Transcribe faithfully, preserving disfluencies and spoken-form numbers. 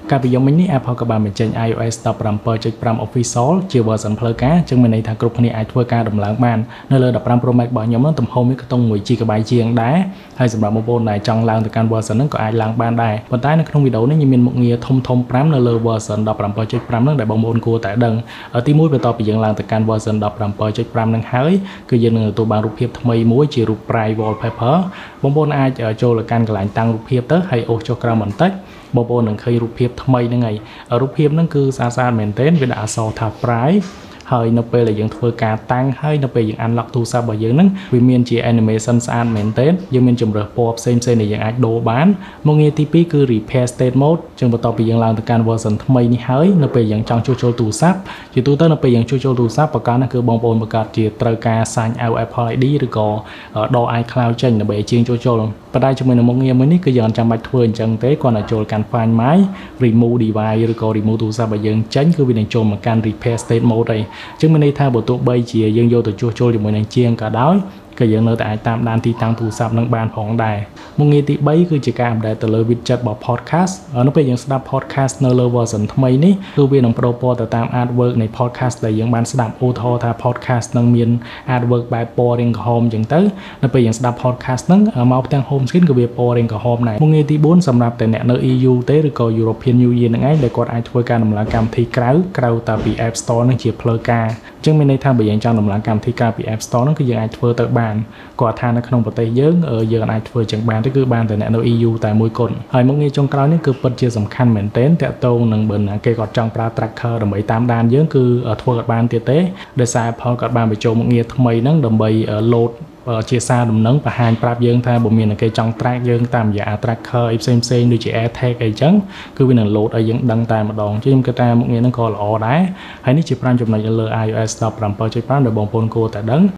ការពីយមនេះ Apple ក៏បានបញ្ចេញ iOS ដប់ប្រាំពីរចុចប្រាំ Official ជា version ផ្លូវការចឹងមានន័យថាគ្រប់គ្នាអាចធ្វើការដំឡើងបាននៅលើដប់ប្រាំ Pro Max របស់ខ្ញុំនោះទំហំវាខ្ទង់មួយ gigabyte ជាងដែរហើយសម្រាប់បងប្អូនដែលចង់ឡើងទៅកាន់ version ហ្នឹងក៏អាចឡើងបានដែរប៉ុន្តែនៅក្នុងវីដេអូនេះខ្ញុំមានមុខងារធំធំប្រាំនៅលើ version ដប់ប្រាំពីរចុចប្រាំ ហ្នឹងដែលបងប្អូនគួរតែដឹងទីមួយបន្ទាប់ពីយើងឡើងទៅកាន់ version ដប់ប្រាំពីរចុចប្រាំ ហ្នឹងហើយគឺយើងនឹងទទួលបានរូបភាពថ្មីមួយជារូប Private Wallpaper បងប្អូនអាចចូលទៅកាន់កន្លែងតាំងរូបភាពទៅហើយអូសចុះក្រោមបន្តិចបងប្អូននឹងឃើញរូបភាពថ្មីហ្នឹងហើយរូបភាពហ្នឹងគឺស្អាតស្អាតមែនទែនវាដាក់អក្សរថា Private ហើយនៅពេលដែលយើងធ្វើការតាំងហើយនៅពេលយើង unlock ទូរស័ព្ទរបស់យើងហ្នឹងវាមានជា animation ស្អាតមែនទែនយើងមានជម្រើសពណ៌ផ្សេងៗដែលយើងអាចដូរបានមុខងារទីពីរគឺ repair state mode ចឹងបន្ទាប់ពីយើងឡើងទៅកាន់ version ថ្មីនេះហើយនៅពេលយើងចង់ជួសជុលទូរស័ព្ទជាទូទៅនៅពេលយើងជួសជុលទូរស័ព្ទប្រកាសណាគឺបងប្អូនបង្កើតជាត្រូវការ sign out Apple ไอ ดี ឬក៏ដក iCloud ចេញដើម្បីឲ្យជាងជួសជុលប៉ុន្តែជាមួយនឹងមុខងារមួយនេះគឺយើងអត់ចាំបាច់ធ្វើអញ្ចឹងទេគ្រាន់តែចូលកាន់ Find My remove device ឬក៏ remove ទូរស័ព្ទរបស់យើងចេញគឺវានឹងចូលមកកាន់ repair state mode ហើយចឹងមានន័យថាបើទោះបីជាយើងយកទៅជួសជុលជាមួយនឹងជាងក៏ដោយក៏យើងនៅតែអាចតាមដានទីតាំងទូរស័ព្ទនឹងបានផងដែរមុខងារទីបីគឺជាការ update ទៅលើ widget របស់ podcast នៅពេលយើងស្ដាប់ podcast នៅលើ version ថ្មីនេះគឺវានឹងប្រូពណ៌ទៅតាម artwork នៃ podcast ដែលយើងបានស្ដាប់ឧទាហរណ៍ថា podcast នឹងមាន artwork បែបពណ៌រាងក្រហមអញ្ចឹងទៅនៅពេលយើងស្ដាប់ podcast ហ្នឹងមកផ្ទាំង home screen ក៏វាពណ៌រាងក្រហមដែរមុខងារទីបួនសម្រាប់តែអ្នកនៅ E U ទេឬក៏ European Union ហ្នឹងឯងដែលគាត់អាចធ្វើការដំឡើងកម្មវិធីក្រៅក្រៅតែពី App Store ហ្នឹងជាផ្លូវការអញ្ចឹងមានន័យថាបើយើងចង់ដំឡើងកម្មវិធីក្រៅពី App Store ហ្នឹងគឺយើងអាចធ្វើទៅបានគាត់ថានៅក្នុងប្រទេសយើងយើងអាចធ្វើចឹងបានទេគឺបានតែអ្នកនៅ E U តែមួយគត់ហើយមុខងារចុងក្រោយនេះគឺពិតជាសំខាន់មែនទែនតាក់ទងនឹងបើណាគេគាត់ចង់ប្រើ tracker ដើម្បីតាមដានយើងគឺធ្វើគាត់បានទៀតទេដោយសារ Apple គាត់បានបញ្ចូលមុខងារថ្មីហ្នឹងដើម្បី load ជាសារដំណឹងបង្ហាញប្រាប់យើងថាបើមានគេចង់ track យើងតាមរយៈ tracker អីផ្សេងផ្សេងដូចជា AirTag អីចឹងគឺវានឹង load ឲ្យយើងដឹងតែម្ដងជាខ្ញុំគិតថាមុខងារហ្នឹងក៏ល្អដែរហើយនេះជាប្រាំចំណុចលើ iOS ដប់ប្រាំពីរចុចប្រាំដែលបងប្អូនគួរតែដឹង